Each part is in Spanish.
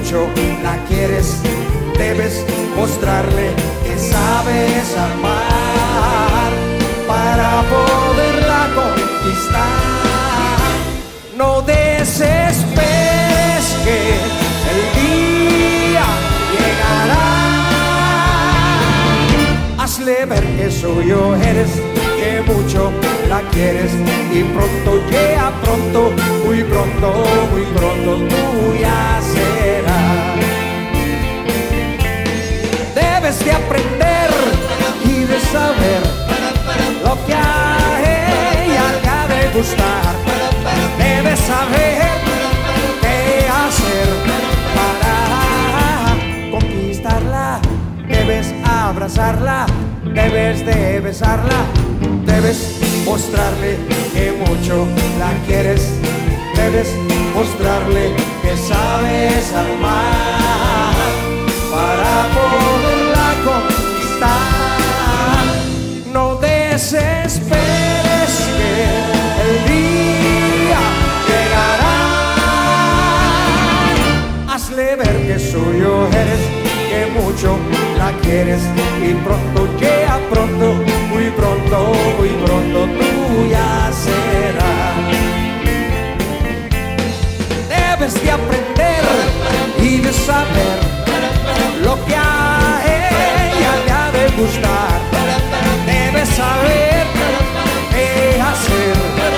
mucho la quieres. Debes mostrarle que sabes amar para poderla conquistar. No desesperes que el día llegará. Hazle ver que suyo eres, que mucho la quieres, y pronto llega, pronto, muy pronto tuya será. Debes de aprender y de saber lo que a ella le ha de gustar. Debes saber qué hacer para conquistarla. Debes abrazarla, debes de besarla, debes mostrarle que mucho la quieres, debes mostrarle que sabes amar para poderla conquistar. No desesperes que el día llegará. Hazle ver que suyo eres, que mucho la quieres, y pronto llega, pronto, muy pronto tuya será. Debes de aprender y de saber lo que a ella le ha de gustar. Debes saber qué hacer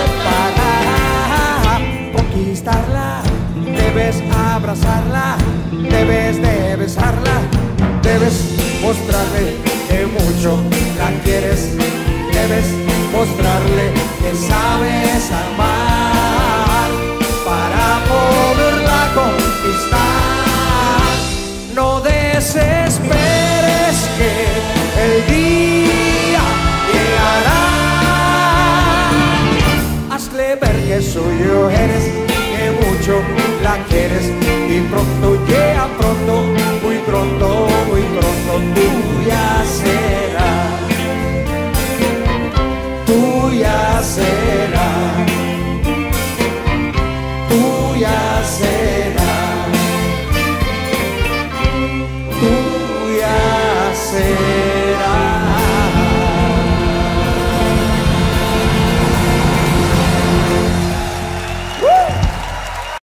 para conquistarla. Debes abrazarla, debes de besarla, debes mostrarle que mucho la quieres, debes mostrarle que sabes amar para poderla conquistar. No desesperes que el día llegará. Hazle ver que suyo eres, que mucho la quieres, y pronto